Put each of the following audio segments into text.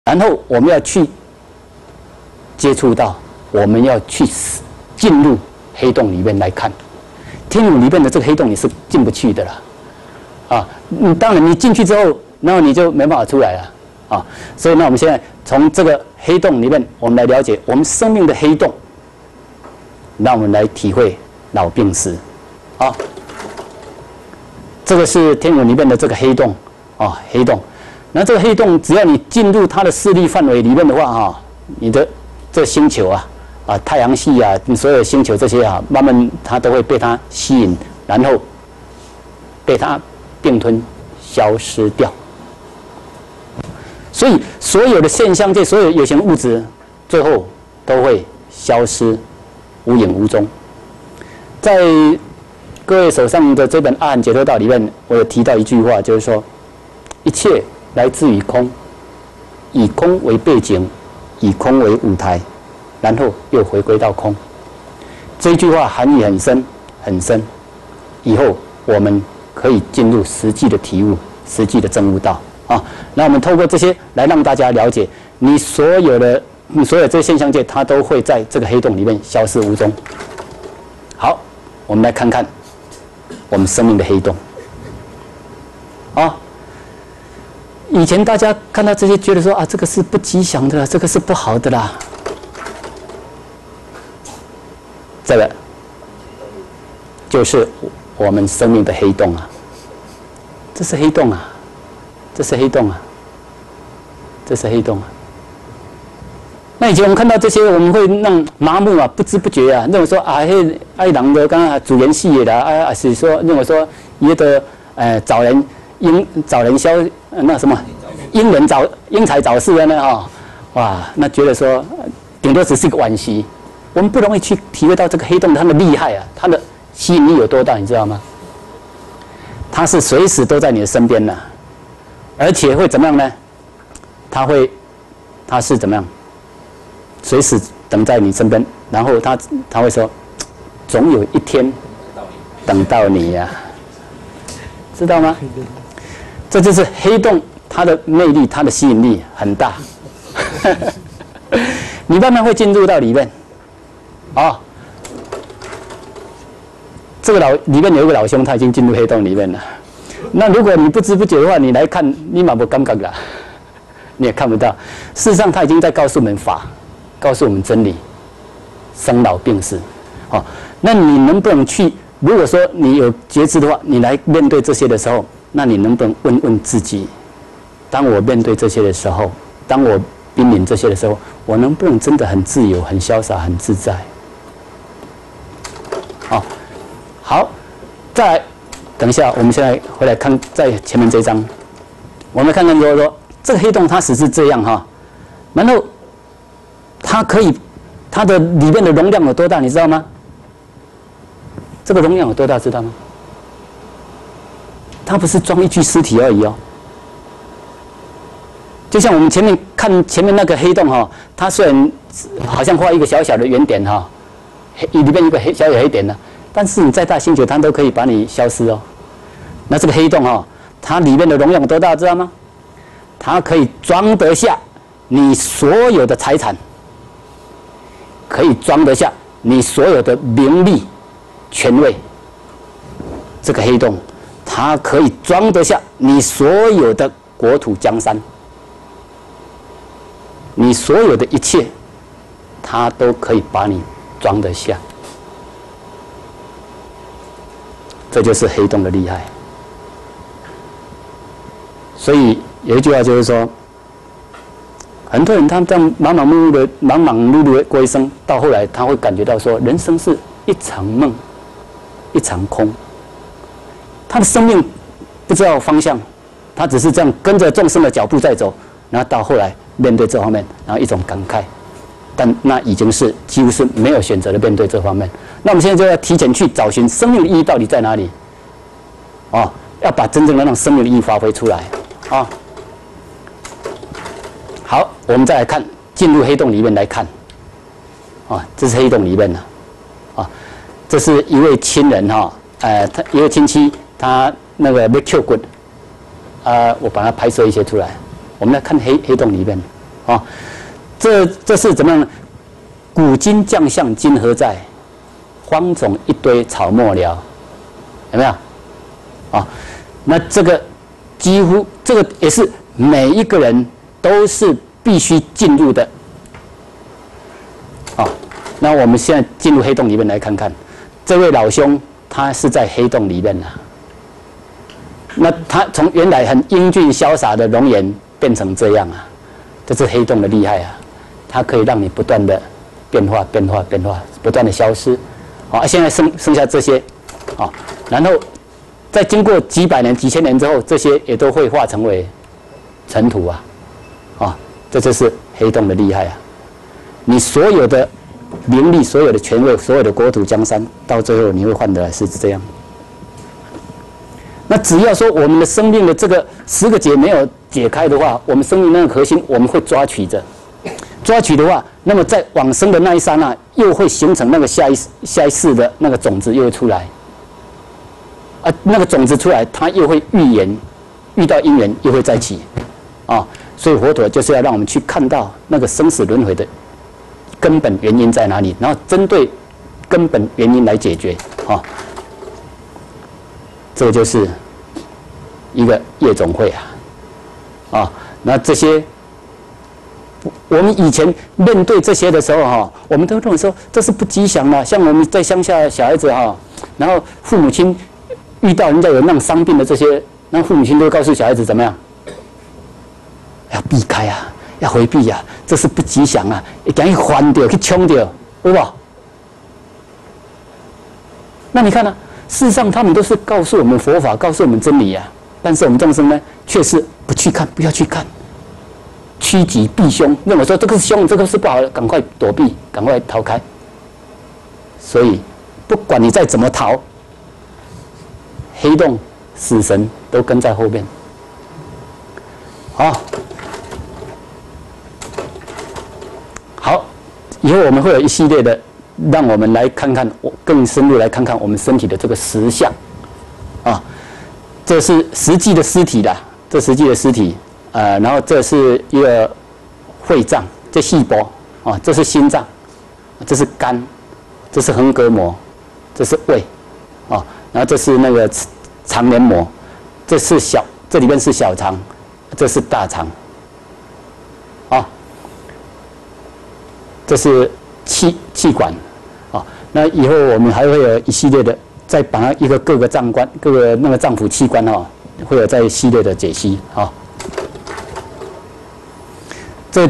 然后我们要去接触到，我们要去进入黑洞里面来看。天母里面的这个黑洞你是进不去的啦，啊，当然你进去之后，然后你就没办法出来了，啊，所以呢，我们现在从这个黑洞里面，我们来了解我们生命的黑洞，让我们来体会老病死，啊，这个是天母里面的这个黑洞，啊，黑洞，那这个黑洞只要你进入它的势力范围里面的话，哈，你的这星球啊。太阳系啊，所有的星球这些啊，慢慢它都会被它吸引，然后被它并吞、消失掉。所以，所有的现象界、所有有形物质，最后都会消失，无影无踪。在各位手上的这本《阿含解脱道》里面，我有提到一句话，就是说，一切来自于空，以空为背景，以空为舞台。然后又回归到空，这句话含义很深很深。以后我们可以进入实际的体悟、实际的证悟道啊。那我们透过这些来让大家了解，你所有这些现象界，它都会在这个黑洞里面消失无踪。好，我们来看看我们生命的黑洞啊。以前大家看到这些，觉得说啊，这个是不吉祥的啦，这个是不好的啦。这个就是我们生命的黑洞啊，这是黑洞啊，这是黑洞啊，这是黑洞啊。那以前我们看到这些，我们会让麻木啊，不知不觉啊，认为说啊，爱人的刚刚主人系的啊，是说认为说也的找人消那什么因财找事的呢哈，哇，那觉得说顶多只是一个惋惜。我们不容易去体会到这个黑洞它的厉害啊，它的吸引力有多大，你知道吗？它是随时都在你的身边的，而且会怎么样呢？它是怎么样？随时等在你身边，然后它会说，总有一天等到你呀，知道吗？这就是黑洞它的魅力，它的吸引力很大，你慢慢会进入到里面。哦，这个里面有一个老兄，他已经进入黑洞里面了。那如果你不知不觉的话，你来看，你蛮不感觉啦，你也看不到。事实上，他已经在告诉我们法，告诉我们真理，生老病死。哦，那你能不能去？如果说你有觉知的话，你来面对这些的时候，那你能不能问问自己：当我面对这些的时候，当我濒临这些的时候，我能不能真的很自由、很潇洒、很自在？哦，好，再来，等一下，我们现在回来看在前面这一章，我们看看说这个黑洞它只是这样哈，然后它的里面的容量有多大，你知道吗？这个容量有多大，知道吗？它不是装一具尸体而已哦。就像我们前面看前面那个黑洞哈，它虽然好像画一个小小的圆点哈。里面有个小黑点呢，但是你再大星球，它都可以把你消失哦。那这个黑洞哦，它里面的容量有多大，知道吗？它可以装得下你所有的财产，可以装得下你所有的名利、权位。这个黑洞，它可以装得下你所有的国土江山，你所有的一切，它都可以把你装得下，这就是黑洞的厉害。所以有一句话就是说，很多人他这样忙忙碌碌的过一生，到后来他会感觉到说，人生是一场梦，一场空。他的生命不知道方向，他只是这样跟着众生的脚步在走，然后到后来面对这方面，然后一种感慨。但那已经是几乎是没有选择的面对这方面。那我们现在就要提前去找寻生命的意义到底在哪里？哦，要把真正的让生命的意义发挥出来啊！好，我们再来看，进入黑洞里面来看。啊，这是黑洞里面的，啊，这是一位亲人哈，他一位亲戚，他那个被 Q 骨，我把它拍摄一些出来。我们来看黑洞里面。 啊，这是怎么样呢？古今将相今何在？荒冢一堆草没了，有没有？啊，那这个几乎这个也是每一个人都是必须进入的。啊，那我们现在进入黑洞里面来看看，这位老兄他是在黑洞里面啊。那他从原来很英俊潇洒的容颜变成这样啊，这是黑洞的厉害啊，它可以让你不断的变化，不断的消失。好，现在剩下这些，好，然后再经过几百年、几千年之后，这些也都会化成为尘土啊，啊，这就是黑洞的厉害啊！你所有的名利、所有的权位、所有的国土江山，到最后你会换得是这样。那只要说我们的生命的这个10个结没有解开的话，我们生命那个核心我们会抓取着。抓取的话，那么在往生的那一刹那，又会形成那个下一世的那个种子又会出来，啊，那个种子出来，它又会预言，遇到因缘又会再起，啊，所以佛陀就是要让我们去看到那个生死轮回的根本原因在哪里，然后针对根本原因来解决，啊，这个就是一个夜总会啊，那这些。我们以前面对这些的时候哈，我们都认为说这是不吉祥的。像我们在乡下小孩子哈，然后父母亲遇到人家有那种伤病的这些，那父母亲都告诉小孩子怎么样？要避开啊，要回避啊，这是不吉祥啊，一定要翻掉去冲掉，对吧？那你看呢？事实上他们都是告诉我们佛法，告诉我们真理啊，但是我们众生呢，却是不去看，不要去看。趋吉避凶，认为说这个是凶，这个是不好的，赶快躲避，赶快逃开。所以，不管你再怎么逃，黑洞、死神都跟在后面。好，以后我们会有一系列的，让我们来看看，更深入来看看我们身体的这个实相。啊，这是实际的尸体啦，这实际的尸体。然后这是一个肺脏，这细胞啊，这是心脏，这是肝，这是横膈膜，这是胃，啊，然后这是那个肠黏膜，这里面是小肠，这是大肠，啊，这是气管，啊，那以后我们还会有一系列的，再把它各个脏官、各个那个脏腑器官会有在系列的解析啊。这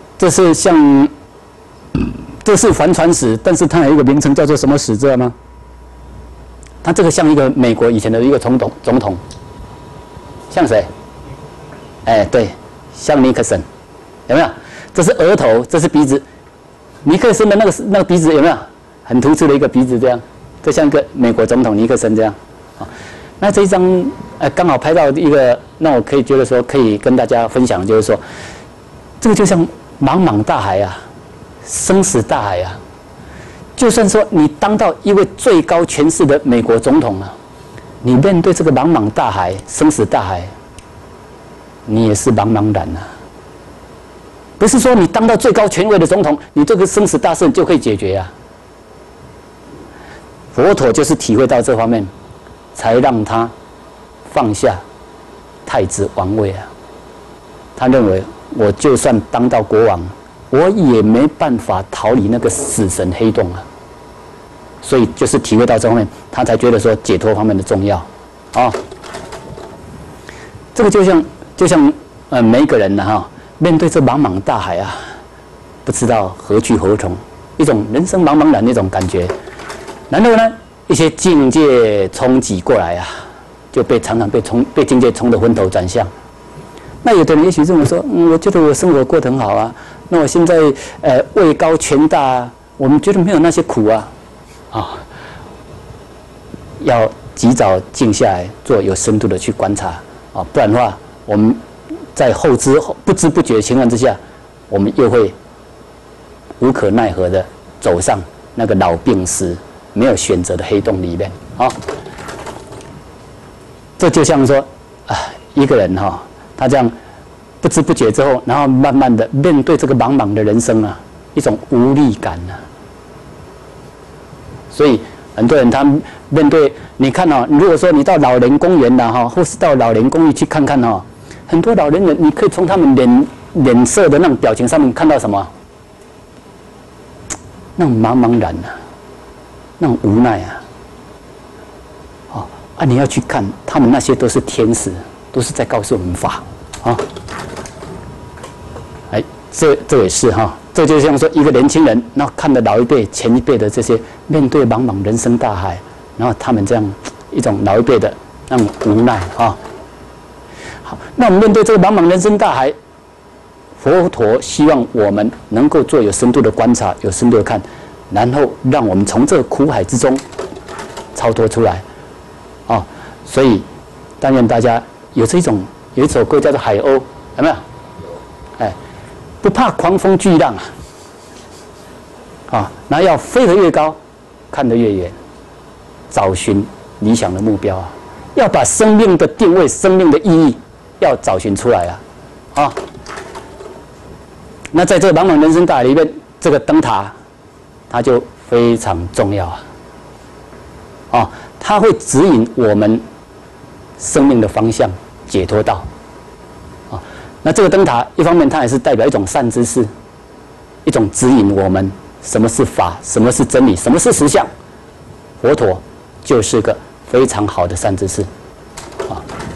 是帆船史，但是它有一个名称叫做什么史知道吗？它这个像一个美国以前的一个总统，像谁？哎，对，像尼克森，有没有？这是额头，这是鼻子，尼克森的那个鼻子有没有很突出的一个鼻子？这样，这像一个美国总统尼克森这样。啊，那这一张刚好拍到一个，那我可以觉得说可以跟大家分享，就是说。这个就像茫茫大海啊，生死大海啊。就算说你当到一位最高权势的美国总统啊，你面对这个茫茫大海、生死大海，你也是茫茫然啊。不是说你当到最高权位的总统，你这个生死大事就可以解决啊。佛陀就是体会到这方面，才让他放下太子王位啊。他认为。我就算当到国王，我也没办法逃离那个死神黑洞啊。所以就是体会到这方面，他才觉得说解脱方面的重要啊。这个就像每一个人呢面对这茫茫大海啊，不知道何去何从，一种人生茫茫然那种感觉。然后呢，一些境界冲击过来啊，就常常被境界冲得昏头转向。那有的人也许这么说，我觉得我生活过得很好啊，那我现在位高权大啊，我们觉得没有那些苦啊，要及早静下来，做有深度的去观察啊，不然的话，我们在不知不觉的情况之下，我们又会无可奈何的走上那个老病死、没有选择的黑洞里面啊。这就像说一个人他这样不知不觉之后，然后慢慢的面对这个茫茫的人生啊，一种无力感啊。所以很多人他面对，你看哦，如果说你到老人公园啦哈，或是到老人公寓去看看哦，很多老人你可以从他们脸色的那种表情上面看到什么？那种茫茫然啊，那种无奈啊。哦啊，你要去看他们那些都是天使，都是在告诉我们法啊。哎，这也是哈。这就像说一个年轻人，然后看着老一辈、前一辈的这些面对茫茫人生大海，然后他们这样一种老一辈的那种无奈啊。好，那我们面对这个茫茫人生大海，佛陀希望我们能够做有深度的观察、有深度的看，然后让我们从这个苦海之中超脱出来啊。所以，但愿大家有一首歌叫做《海鸥》，有没有？哎。不怕狂风巨浪啊，然后要飞得越高，看得越远，找寻理想的目标啊，要把生命的定位、生命的意义要找寻出来啊。那在这茫茫人生大海里面，这个灯塔它就非常重要啊，它会指引我们生命的方向，解脱道。那这个灯塔，一方面它也是代表一种善知识，一种指引我们什么是法，什么是真理，什么是实相。佛陀就是个非常好的善知识，啊。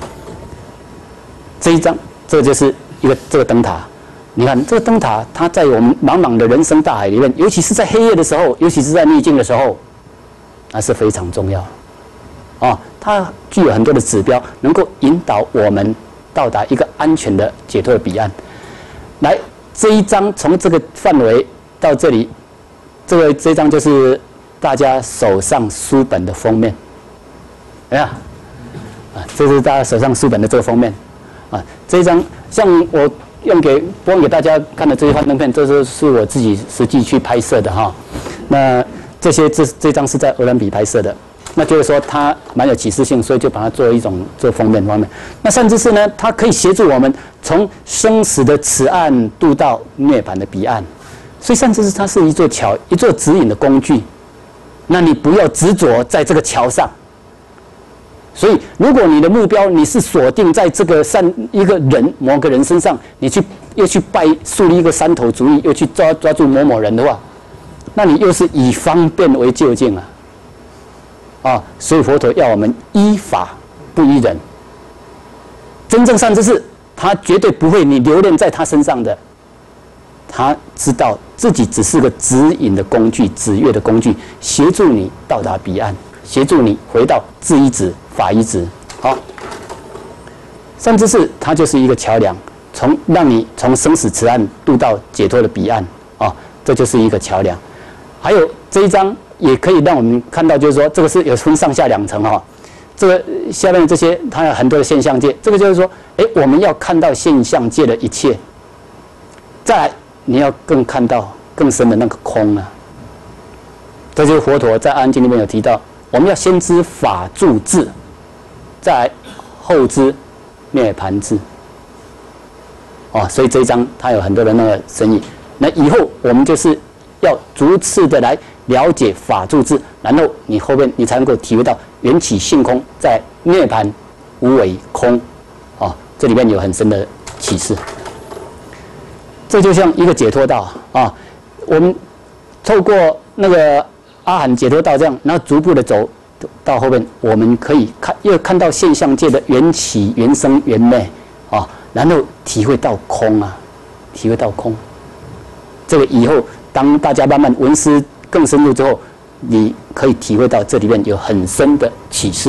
这一章，这就是这个灯塔。你看这个灯塔，它在我们茫茫的人生大海里面，尤其是在黑夜的时候，尤其是在逆境的时候，那是非常重要。啊，它具有很多的指标，能够引导我们到达一个安全的解脱的彼岸。来，这一章从这个范围到这里，这一章就是大家手上书本的封面，哎呀，这是大家手上书本的这个封面，啊，这一章像我播放给大家看的这一幻灯片，这是我自己实际去拍摄的哈。那这张是在鹅銮鼻拍摄的。那就是说它蛮有启示性，所以就把它作为一种这封面方面。那善知识呢，它可以协助我们从生死的此岸渡到涅槃的彼岸。所以善知识它是一座桥，一座指引的工具。那你不要执着在这个桥上。所以，如果你的目标你是锁定在这个某个人身上，你又去树立一个山头主义，又去抓住某人的话，那你又是以方便为就近啊。所以佛陀要我们依法不依人。真正善知识，他绝对不会你留恋在他身上的，他知道自己只是个指引的工具、指月的工具，协助你到达彼岸，协助你回到智依止、法依止。好，善知识它就是一个桥梁，让你从生死此岸渡到解脱的彼岸这就是一个桥梁。还有这一章。也可以让我们看到，就是说，这个是有分上下两层哈。这个下面这些，它有很多的现象界。这个就是说，我们要看到现象界的一切。再来，你要看到更深的那个空啊。这就是佛陀在《阿含经》里面有提到，我们要先知法住智，再来后知涅槃智。所以这一章它有很多的那个深意。那以后我们就是要逐次的来了解法住智，然后你后面你才能够体会到缘起性空，在涅槃无为空，这里面有很深的启示。这就像一个解脱道我们透过那个阿含解脱道这样，然后逐步的走到后面，我们可以看到现象界的缘起、缘生、缘灭然后体会到空体会到空。这个以后当大家慢慢闻思更深入之后，你可以体会到这里面有很深的启示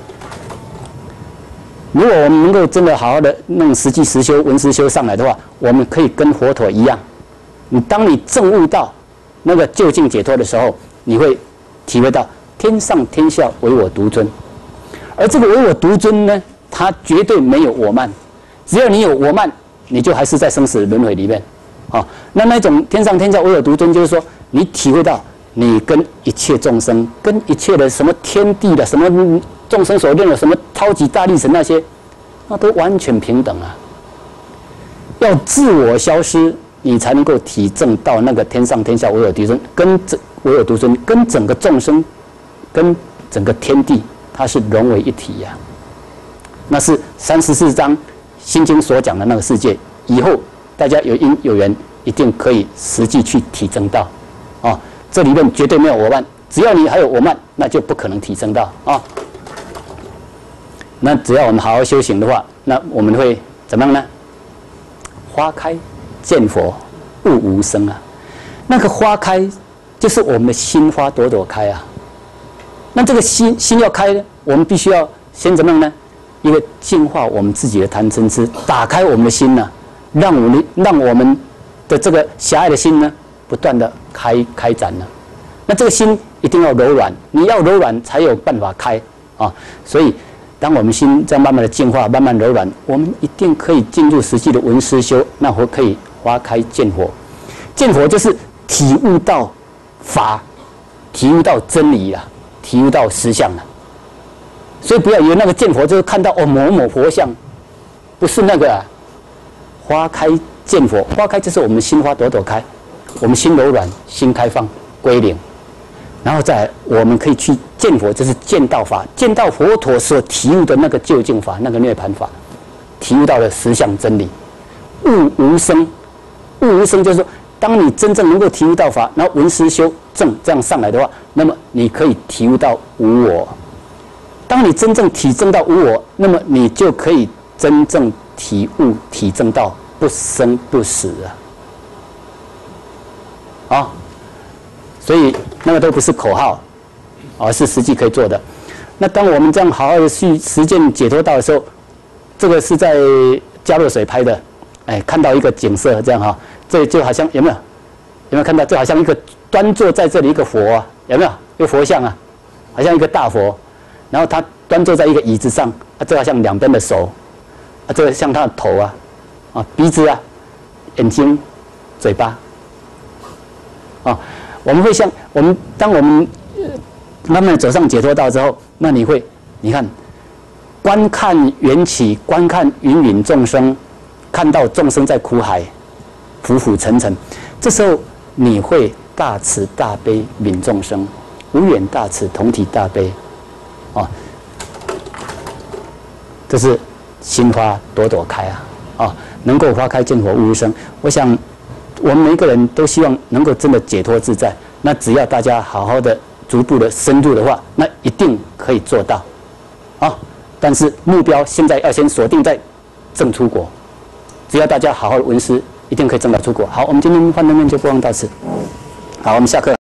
如果我们能够真的好好的弄实际实修、闻思修上来的话，我们可以跟佛陀一样。当你证悟到那个究竟解脱的时候，你会体会到天上天下唯我独尊。而这个唯我独尊呢，它绝对没有我慢。只要你有我慢，你就还是在生死轮回里面那种天上天下唯我独尊，就是说你体会到你跟一切众生，跟一切的什么天地的什么众生所念的什么超级大力神那些，那都完全平等要自我消失，你才能够体证到那个天上天下唯有独尊，跟整个众生，跟整个天地，它是融为一体呀。那是34章心经所讲的那个世界，以后大家有因有缘，一定可以实际去体证到。啊，这里面绝对没有我慢，只要你还有我慢，那就不可能体证到啊。那只要我们好好修行的话，那我们会怎么样呢？花开见佛，悟无声啊。那个花开，就是我们的心花朵朵开啊。那这个心要开呢，我们必须要先怎么样呢？因为净化我们自己的贪嗔痴，打开我们的心呢，让我们的这个狭隘的心呢，不断的开展了。那这个心一定要柔软，你要柔软才有办法开啊。所以，当我们心在慢慢的净化、慢慢柔软，我们一定可以进入实际的闻思修，那会可以花开见佛。见佛就是体悟到法，体悟到真理啊，体悟到实相了。所以不要以为那个见佛就是看到某某佛像，不是那个啊。花开见佛，花开就是我们心花朵朵开，我们心柔软，心开放归零，然后再来我们可以去见佛，就是见到法，见到佛陀所体悟的那个究竟法，那个涅槃法，体悟到了实相真理，悟无生，悟无生就是说，当你真正能够体悟到法，然后闻思修正这样上来的话，那么你可以体悟到无我。当你真正体证到无我，那么你就可以真正体悟、体证到不生不死啊！所以那个都不是口号，而是实际可以做的。那当我们这样好好的去实践解脱道的时候，这个是在嘉洛水拍的，哎，看到一个景色这样哈，这就好像有没有看到？这好像一个端坐在这里一个佛啊，有没有？一个佛像啊，好像一个大佛。然后他端坐在一个椅子上，啊，这好像两边的手，啊，这个像他的头啊，鼻子啊，眼睛，嘴巴，啊，我们会像当我们慢慢走上解脱道之后，那你看，观看缘起，观看芸芸众生，看到众生在苦海，浮浮沉沉，这时候你会大慈大悲悯众生，无远大慈，同体大悲。哦，这是心花朵朵开啊！能够花开见佛悟无生。我想，我们每一个人都希望能够真的解脱自在。那只要大家好好的、逐步的深入的话，那一定可以做到啊！但是目标现在要先锁定在证出国。只要大家好好的闻思，一定可以证到出国。好，我们今天幻灯片就播放到此。好，我们下课。